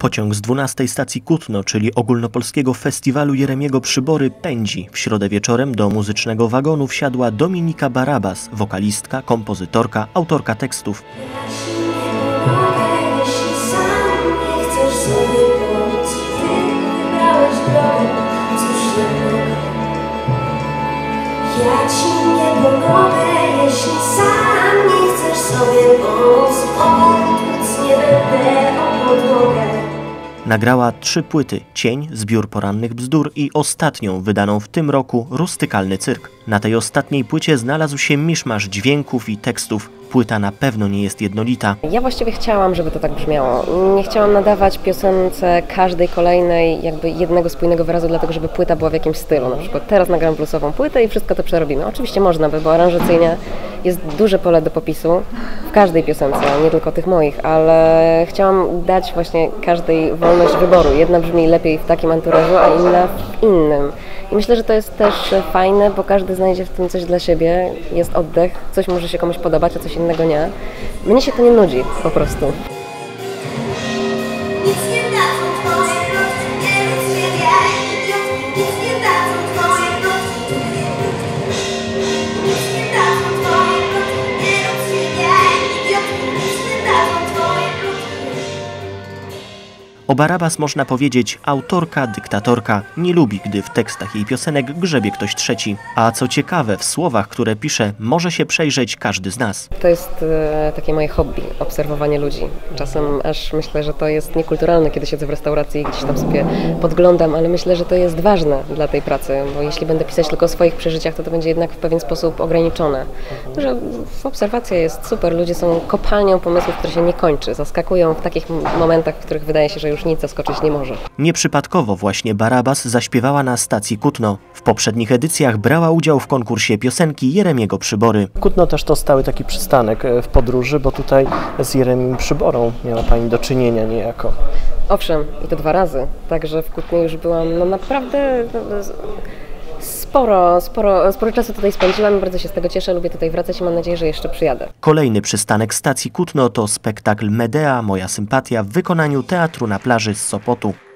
Pociąg z 12 stacji Kutno, czyli ogólnopolskiego festiwalu Jeremiego Przybory, pędzi. W środę wieczorem do muzycznego wagonu wsiadła Dominika Barabas, wokalistka, kompozytorka, autorka tekstów. Ja ci nie pomogę, jeśli sam nie chcesz sobie pomóc. Nic nie będę o podłogę. Nagrała 3 płyty: Cień, zbiór porannych bzdur i ostatnią, wydaną w tym roku, Rustykalny cyrk. Na tej ostatniej płycie znalazł się miszmasz dźwięków i tekstów. Płyta na pewno nie jest jednolita. Ja właściwie chciałam, żeby to tak brzmiało. Nie chciałam nadawać piosence każdej kolejnej jakby jednego spójnego wyrazu, dlatego żeby płyta była w jakimś stylu. Na przykład teraz nagram bluesową płytę i wszystko to przerobimy. Oczywiście można by, bo aranżacyjnie jest duże pole do popisu w każdej piosence, nie tylko tych moich, ale chciałam dać właśnie każdej wolność wyboru. Jedna brzmi lepiej w takim anturażu, a inna w innym. I myślę, że to jest też fajne, bo każdy znajdzie w tym coś dla siebie, jest oddech, coś może się komuś podobać, a coś innego nie. Mnie się to nie nudzi po prostu. Nic nie dadzą twoje kroki, nie rób z siebie idiotki. Nic nie dadzą twoje kroki. Nic nie dadzą twoje kroki, nie rób z siebie idiotki. Nic nie dadzą twoje kroki. O Barabas można powiedzieć: autorka, dyktatorka, nie lubi, gdy w tekstach jej piosenek grzebie ktoś trzeci. A co ciekawe, w słowach, które pisze, może się przejrzeć każdy z nas. To jest takie moje hobby, obserwowanie ludzi. Czasem aż myślę, że to jest niekulturalne, kiedy siedzę w restauracji i gdzieś tam sobie podglądam, ale myślę, że to jest ważne dla tej pracy, bo jeśli będę pisać tylko o swoich przeżyciach, to będzie jednak w pewien sposób ograniczone. Że obserwacja jest super, ludzie są kopalnią pomysłów, które się nie kończy, zaskakują w takich momentach, w których wydaje się, że już nic zaskoczyć nie może. Nieprzypadkowo właśnie Barabas zaśpiewała na stacji Kutno. W poprzednich edycjach brała udział w konkursie piosenki Jeremiego Przybory. Kutno też to stały taki przystanek w podróży, bo tutaj z Jeremim Przyborą miała Pani do czynienia niejako. Owszem, i to 2 razy, także w Kutnie już byłam naprawdę sporo czasu tutaj spędziłam i bardzo się z tego cieszę, lubię tutaj wracać i mam nadzieję, że jeszcze przyjadę. Kolejny przystanek stacji Kutno to spektakl Medea, moja sympatia w wykonaniu Teatru na plaży z Sopotu.